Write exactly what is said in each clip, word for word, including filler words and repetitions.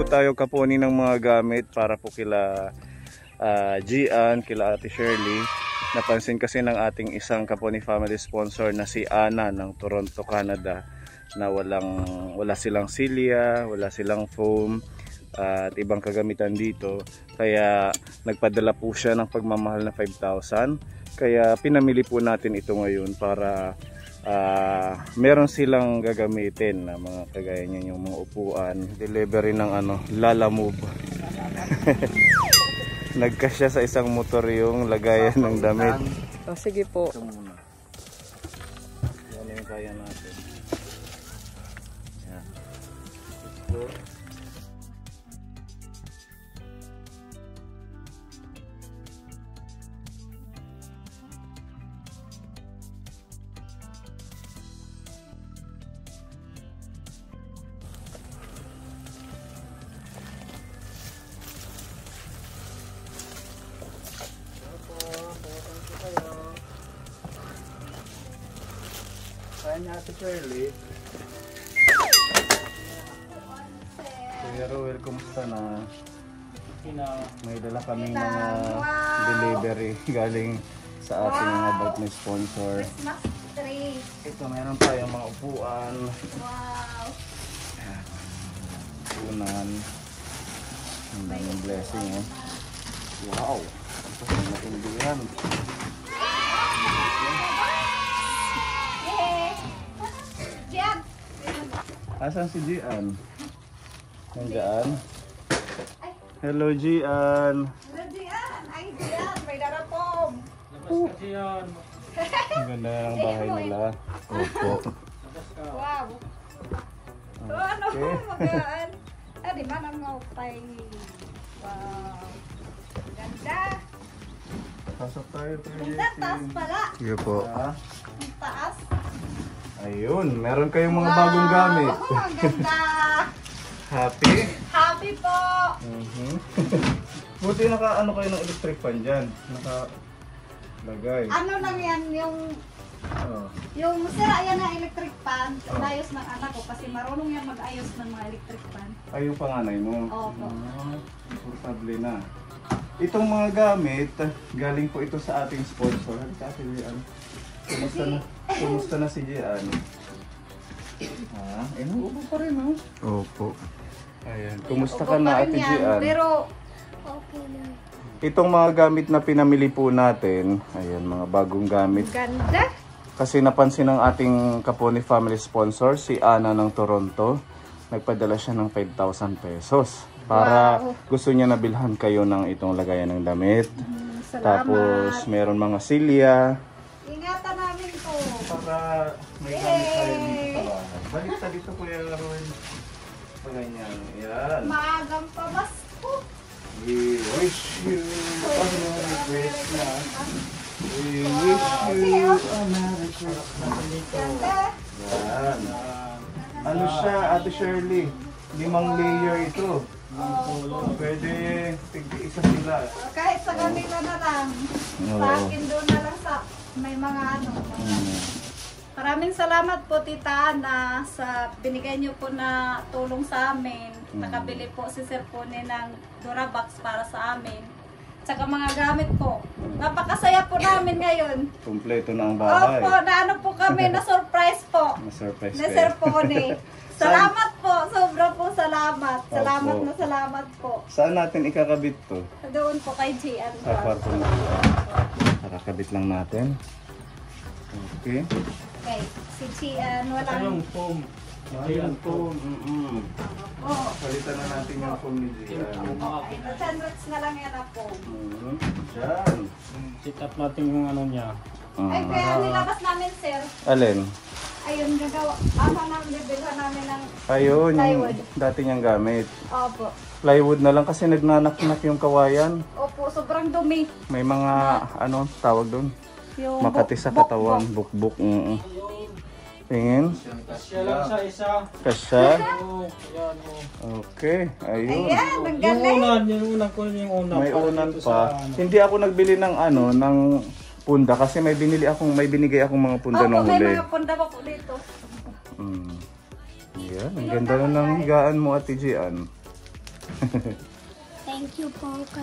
tayo kapuni ng mga gamit para po kila uh, Gian, kila Ate Shirley. Napansin kasi ng ating isang kapuni family sponsor na si Ana ng Toronto, Canada, na walang wala silang silya, wala silang foam uh, at ibang kagamitan dito. Kaya nagpadala po siya ng pagmamahal na five thousand. Kaya pinamili po natin ito ngayon para uh, meron silang gagamitin na mga kagaya niya, yung mga upuan. Delivery ng ano, Lalamove. Nagkasya sa isang motor yung lagayan ng damit. Oh, sige po. Ito muna. Yan yung kaya natin. Yan. Ito. Kaya niya Ate Shirley. Kuya Ruel, kumusta na? May dala kaming mga delivery galing sa ating mga bag na sponsor. Christmas tree. Ito, meron tayong mga upuan. Wow. Upunan. Ang daming blessing eh. Wow! Ito sa matindihan. Asan si Gian? Nandiyan? Hello Gian! Hello Gian! Ay Gian! May darapom! Uh. Ang ganda na ng bahay nila. Opo. Wow! So ano po magaan? Ah, di man ang maupay. Wow! Ganda! Pasok tayo. Ganda, taas pala! Sige po. Ang taas! Ayun, meron kayong mga wow, bagong gamit. Ang ganda! Happy? Happy po! Mm-hmm. Buti naka ano kayo ng electric fan dyan. Nakalagay. Ano lang yan, yung Oh. yung sira yan na electric fan, inayos ng anak ko kasi marunong yan mag-ayos ng mga electric fan. Ay, yung panganay mo? Opo. Ah, komportable na. Itong mga gamit, galing po ito sa ating sponsor. Ate Gian, kumusta na, kumusta na si Gian? Ha? Eh, nauubo pa rin, ha? Opo. Ayan, kumusta ka na Ate Gian? Pero, itong mga gamit na pinamili po natin, ayan, mga bagong gamit. ganda. Kasi napansin ng ating Kaponi family sponsor, si Ana ng Toronto, nagpadala siya ng five thousand pesos. Para wow, gusto niya nabilhan kayo ng itong lagayan ng damit. Mm, Tapos meron mga silya. Ingatan namin po. Para may gamit tayo dito sa bahay. Balik sa dito Kuya Ruel. Paganyan. Yan. Maagang pamasko. We wish you a Merry Christmas. We wish you a Merry Christmas. Ganda. Yan. Ano siya, Ate Shirley? Limang layer ito. Pwede tig-isa sila. Kahit sa kanila na lang. Sa akin doon na lang sa may mga ano. Maraming salamat po Tita Ana sa binigay niyo po na tulong sa amin. Nakabili po si Sir Pone ng Durabox para sa amin. Tsaka mga gamit po. Napakasaya po namin ngayon. Kompleto na ang bahay. Opo, na ano po kami, na surprise po. Na surprise Na Sir Pone. Salamat po, sobra po salamat. Salamat Opo. na salamat po. Saan natin ikakabit to? Doon po kay Gian. Sa kwarto na. Kakabit lang natin. Okay. Okay, si Gian, walang... Yung foam. Ayun po. Mm-mm. Oo. Palitan na natin yung phone ni Gian. Ay, sandwich na lang yan po. Mm-hmm. Diyan. Sit up natin yung ano niya. Ay, kaya nilabas namin, sir. Alin? Ayun, gagawa. Ama nang bibilhan namin ng Ayun, yung plywood. dati niyang gamit. Opo. Plywood na lang kasi nagnanaknak yung kawayan. Opo, sobrang dumi. May mga, ano, tawag doon? Yung Makati sa buk- katawan. Bukbuk. Mm -mm. Tingin? Kasya lang sa isa. Kasya? Oo, yan o. Okay, ayun. Ayan, ang Yung galing. unan, yung unan ko yung unan. May para unan dito pa. sa ano. Hindi ako nagbili ng ano, ng punda kasi may binili akong, may binigay akong mga punda Opo, nung may huli. mga punda pa po dito. Mm. Yan, ang ganda na ng higaan mo Ate Gian. Thank you po kay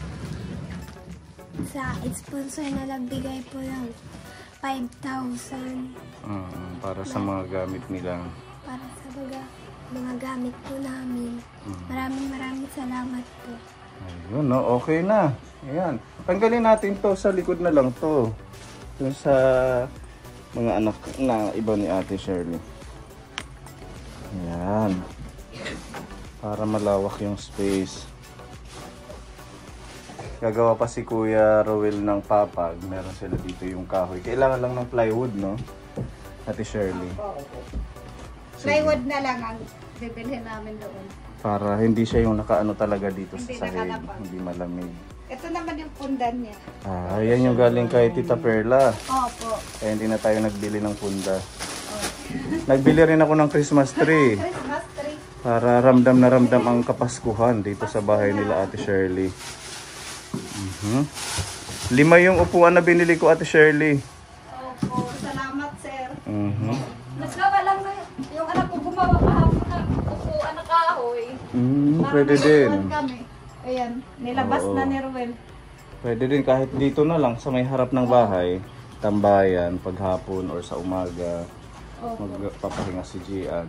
sa sponsor na nagbigay po ng five thousand Mm, para sa mga gamit nila. para sa mga, mga gamit po namin. Maraming maraming salamat po. Ayun, no? Okay na. Ayan. Tanggalin natin to sa likod na lang to. Yung sa mga anak na iba ni Ate Shirley. Ayan. Para malawak yung space. Gagawa pa si Kuya Rowel ng papag. Meron sila dito yung kahoy. Kailangan lang ng plywood, no? Ate Shirley. Plywood na lang ang bibilhin namin doon. Para hindi siya yung nakaano talaga dito Hindi sa sahig. nakalapag. Hindi malamig. Ito naman yung pundan niya. Ah, yan yung galing kay Tita Perla. Opo. Kaya hindi na tayo nagbili ng punda. Nagbili rin ako ng Christmas tree. Christmas tree. Para ramdam na ramdam ang kapaskuhan dito sa bahay nila Ate Shirley. Mhm. Lima yung upuan na binili ko Ate Shirley. Opo. Salamat, sir. Mhm. Naggawa lang na yung anak ko gumawa kahapon na upuan na kahoy. Mm, Para pwede may din. upuan kami. Ayan, nilabas Oo. na ni Ruel. Pwede din kahit dito na lang sa may harap ng bahay. Tambayan, paghapon or sa umaga. Opo. Magpapahinga si Gian.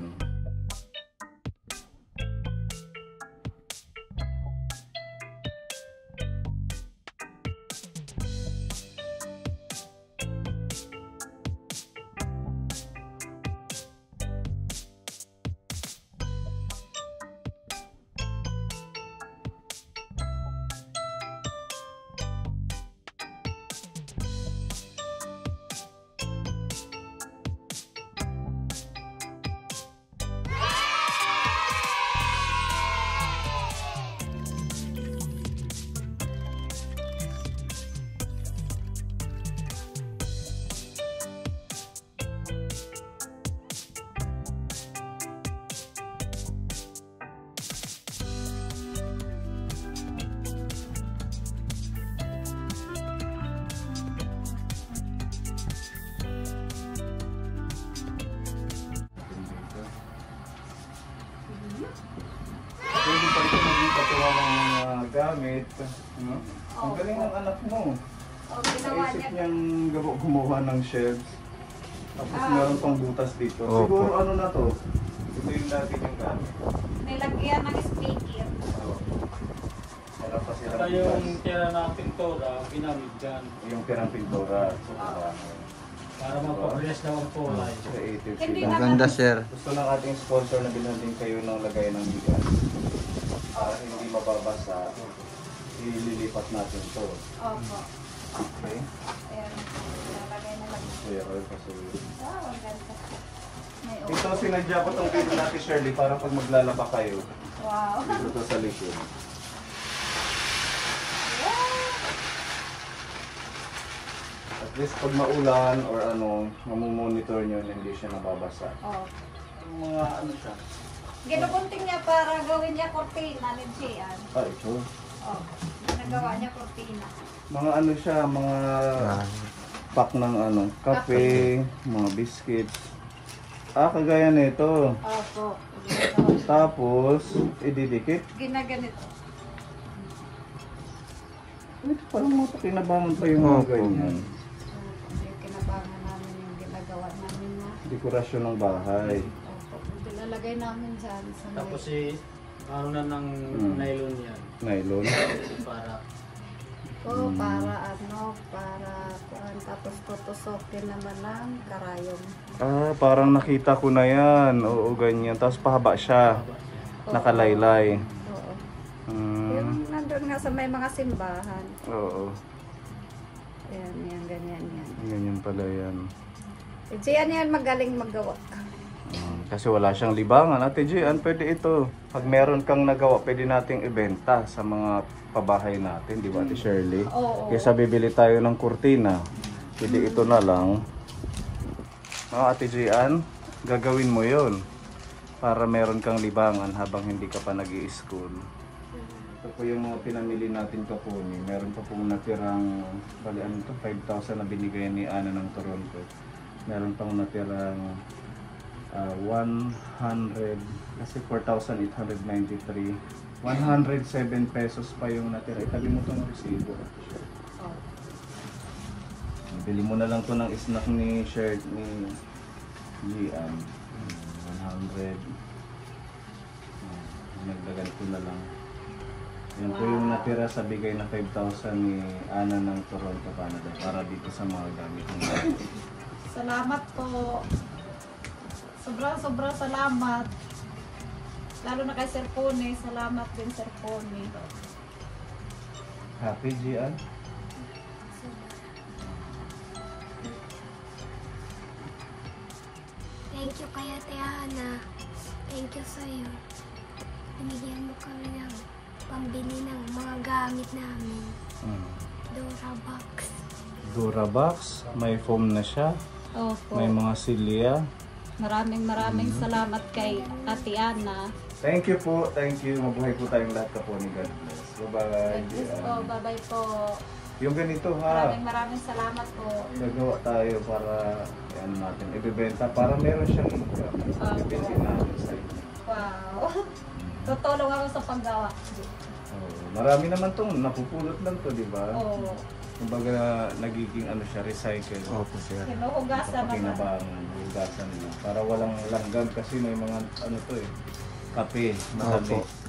Pwede pa ito maging patuwa ng mga gamit. No? Ang galing ng anak mo. O, ginawa Naisip niya. niyang gawa- gumawa ng shelves. Tapos Ah. meron pang butas dito. Opo. Siguro ano na to? Ito yung dati yung gamit. Nilagyan ng speaker. Oh. Meron pa silang Saka yung butas. tira ng pintura, ginamit dyan. Yung pirang pintura. So, uh, Para magpa-press na ang kulay. creative Hindi sila. na- Ang ganda, sir. Gusto ng ating sponsor na bilhan din kayo ng lagay ng bigas. Para hindi mababasa, ililipat natin to. Opo. Okay? Ayan. Nalagay na lang. Kuya Roy, kasi... Wow, ang ganda. May Ito, opo. sinadya ko itong video natin, Shirley, para pag maglalaba kayo, Wow. dito to sa likod. At least pag maulan or ano, mamumonitor nyo na hindi siya nababasa. Oh. Yung mga ano siya. Ginugunting niya para gawin niya kortina ni Gian. Ah, ito. Oh. Ginagawa niya kortina. Mga ano siya, mga pack ng ano, kape, mga biscuits. Ah, kagaya nito. Opo. Tapos, ididikit. Ginaganito. Ito parang mapakinabangan pa yung mga Opo. ganyan. Yung kinabangan namin yung ginagawa namin na. Dekorasyon ng bahay. Opo. Pinalagay namin dyan sa may- Tapos si ano na ng Hmm. nylon yan. Nylon. Para Oo, para ano, para kuan, tapos tutusokin naman ng karayom. Ah, parang nakita ko na yan. Oo, ganyan. Tapos pahaba siya. Nakalaylay. Oo. Hmm. Yung nandun nga sa may mga simbahan. Oo. Ayan, yan, ganyan, yan. Ganyan pala yan. Si Gian yan magaling maggawa. Hmm, kasi wala siyang libangan. Ate Gian, pwede ito. Pag meron kang nagawa, pwede nating ibenta sa mga pabahay natin. Di ba, Ate Shirley? Oo. Kesa bibili tayo ng kurtina. Pwede ito na lang. No, Ate Gian, gagawin mo yon para meron kang libangan habang hindi ka pa nag-i-school. Ito po yung mga pinamili natin kapuni. Meron pa pong natirang, bali ano to, five thousand na binigay ni Ana ng Toronto. Meron pang natirang uh, one hundred, kasi four thousand eight hundred ninety-three. one hundred seven pesos pa yung natira. Itabi mo itong resibo. Oh. Bili mo na lang to ng snack ni shirt ni Gian. one hundred. Nagdagan ko na lang. Yan po yung natira sa bigay na five thousand ni Ana ng Toronto, Canada para dito sa mga gamit niya. Salamat po. Sobrang sobrang salamat. Lalo na kay Sir Pony. Salamat din Sir Pony. Happy, Gian? Thank you kay Ate Ana. Thank you sa'yo. Binigyan mo kami ng pambili ng mga gamit namin. Hmm. Durabox. Durabox, may foam na siya. Opo. May mga silya. Maraming maraming salamat kay Ate Ana. Thank you po, thank you. Mabuhay po tayong lahat ka po ni God bless. Bye-bye. Thank you po. Bye-bye po. Yung ganito ha, Maraming maraming salamat po. gagawa tayo para yan natin ibebenta para meron siyang income. Opo. Ibigay natin sa inyo. Wow. Tutulong ako sa paggawa. Oh, marami naman tong napupulot lang to, di ba? Oo. Kumbaga nagiging ano siya, recycle. Opo, sir. Hinuhugasan naman. Pakinabangan, hugasan nila. Para walang langgam kasi may mga ano to eh, kape, madami. Opo.